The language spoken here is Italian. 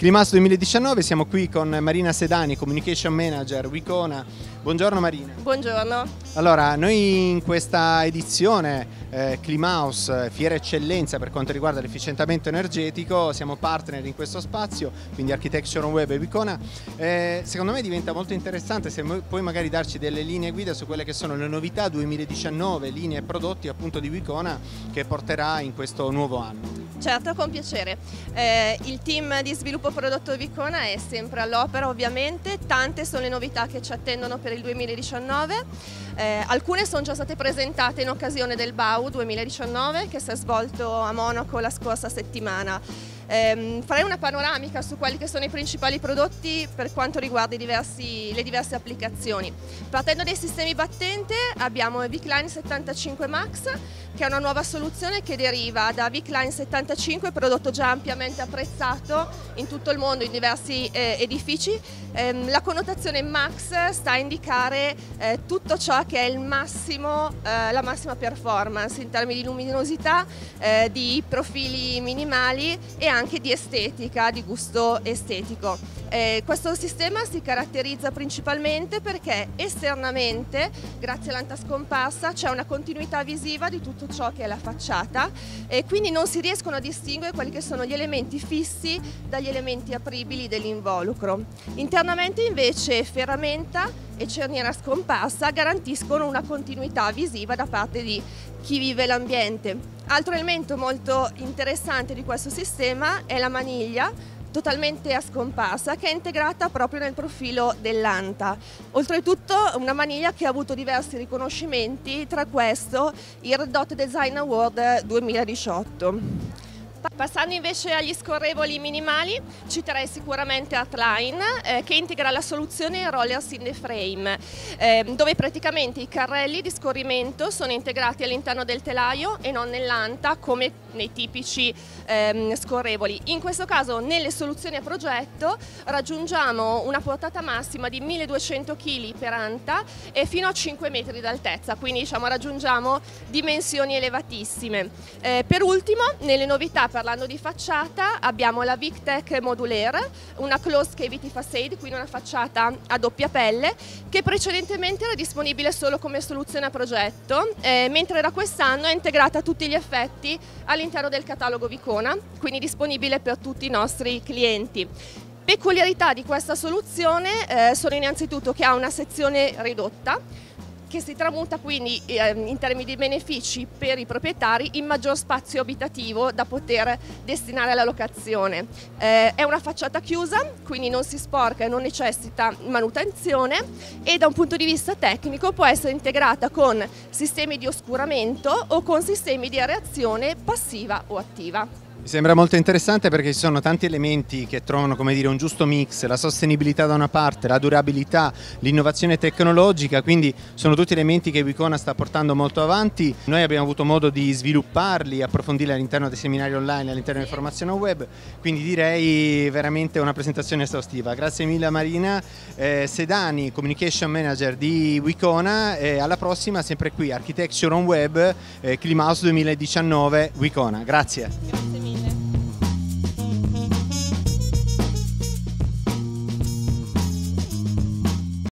Climax 2019, siamo qui con Marina Sedani, Communication Manager Wicona. Buongiorno Marina. Buongiorno. Allora, noi in questa edizione Climax, Fiera Eccellenza per quanto riguarda l'efficientamento energetico, siamo partner in questo spazio, quindi Architecture on Web e Wicona. Secondo me diventa molto interessante se puoi magari darci delle linee guida su quelle che sono le novità 2019, linee e prodotti appunto di Wicona che porterà in questo nuovo anno. Certo, con piacere. Il team di sviluppo prodotto Wicona è sempre all'opera ovviamente, tante sono le novità che ci attendono per il 2019, alcune sono già state presentate in occasione del BAU 2019 che si è svolto a Monaco la scorsa settimana. Farei una panoramica su quelli che sono i principali prodotti per quanto riguarda le diverse applicazioni. Partendo dai sistemi battente abbiamo VicLine 75 Max, che è una nuova soluzione che deriva da VicLine 75, prodotto già ampiamente apprezzato in tutto il mondo in diversi edifici. La connotazione Max sta a indicare tutto ciò che è la massima performance in termini di luminosità, di profili minimali e anche di estetica, di gusto estetico. Questo sistema si caratterizza principalmente perché esternamente, grazie all'antascomparsa, c'è una continuità visiva di tutto ciò che è la facciata e quindi non si riescono a distinguere quelli che sono gli elementi fissi dagli elementi apribili dell'involucro. Internamente invece ferramenta e cerniera scomparsa garantiscono una continuità visiva da parte di chi vive l'ambiente. Altro elemento molto interessante di questo sistema è la maniglia totalmente a scomparsa che è integrata proprio nel profilo dell'anta. Oltretutto una maniglia che ha avuto diversi riconoscimenti, tra questo il Red Dot Design Award 2018. Passando invece agli scorrevoli minimali, citerei sicuramente Artline che integra la soluzione Rollers in the Frame, dove praticamente i carrelli di scorrimento sono integrati all'interno del telaio e non nell'anta come nei tipici scorrevoli. In questo caso nelle soluzioni a progetto raggiungiamo una portata massima di 1200 kg per anta e fino a 5 metri d'altezza, quindi diciamo raggiungiamo dimensioni elevatissime. Per ultimo, nelle novità parlando di facciata abbiamo la VicTech Modulaire, una closed cavity facade, quindi una facciata a doppia pelle che precedentemente era disponibile solo come soluzione a progetto, mentre da quest'anno è integrata a tutti gli effetti all'interno del catalogo Wicona, quindi disponibile per tutti i nostri clienti. Peculiarità di questa soluzione sono innanzitutto che ha una sezione ridotta, che si tramuta quindi in termini di benefici per i proprietari in maggior spazio abitativo da poter destinare alla locazione. È una facciata chiusa, quindi non si sporca e non necessita manutenzione e da un punto di vista tecnico può essere integrata con sistemi di oscuramento o con sistemi di areazione passiva o attiva. Mi sembra molto interessante perché ci sono tanti elementi che trovano, come dire, un giusto mix, la sostenibilità da una parte, la durabilità, l'innovazione tecnologica, quindi sono tutti elementi che Wicona sta portando molto avanti. Noi abbiamo avuto modo di svilupparli, approfondirli all'interno dei seminari online, all'interno di Formazione Web, quindi direi veramente una presentazione esaustiva. Grazie mille a Marina Sedani, Communication Manager di Wicona, e alla prossima sempre qui, Architecture on Web, Climax 2019 Wicona. Grazie.